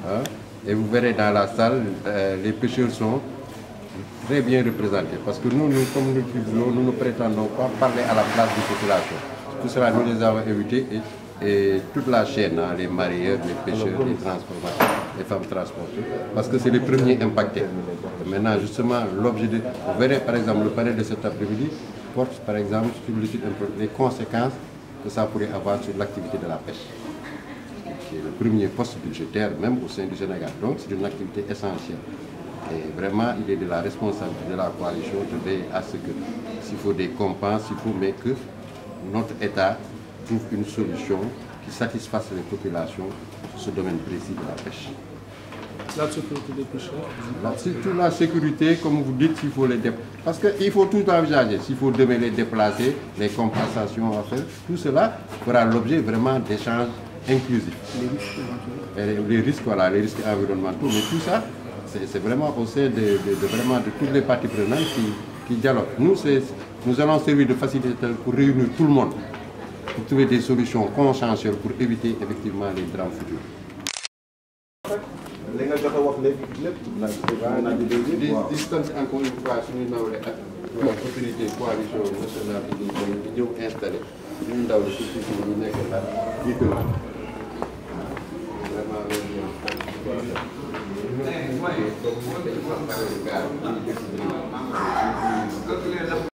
Hein. Et vous verrez dans la salle, les pêcheurs sont très bien représentés. Parce que nous, comme nous ne prétendons pas parler à la place des populations. Tout cela, nous les avons invités et toute la chaîne, hein, les marieurs, les pêcheurs, les transformateurs, les femmes transportées, parce que c'est les premiers impactés. Et maintenant, justement, l'objet de... Vous verrez, par exemple, le panel de cet après-midi porte, par exemple, sur les conséquences que ça pourrait avoir sur l'activité de la pêche, qui est le premier poste budgétaire, même au sein du Sénégal. Donc, c'est une activité essentielle. Et vraiment, il est de la responsabilité de la coalition de veiller à ce que, s'il faut des compenses, il faut, mais que notre État trouve une solution qui satisfasse les populations sur ce domaine précis de la pêche. La sécurité des pêcheurs. Surtout la sécurité, comme vous dites, s'il faut les déplacer. Parce qu'il faut tout envisager. S'il faut demain les déplacer, les compensations à faire, tout cela fera l'objet vraiment d'échanges inclusifs. Les risques éventuels. Les risques, voilà, les risques environnementaux, mais tout ça, c'est vraiment au sein de toutes les parties prenantes qui dialoguent. Nous allons servir de facilitateur pour réunir tout le monde, pour trouver des solutions consensuelles pour éviter effectivement les drames futurs. Distance encore une fois suñu nawle ak autorité coalition nationale di ñëw installé ñu ndaw la surtout ñu nekk la jiitu vraiment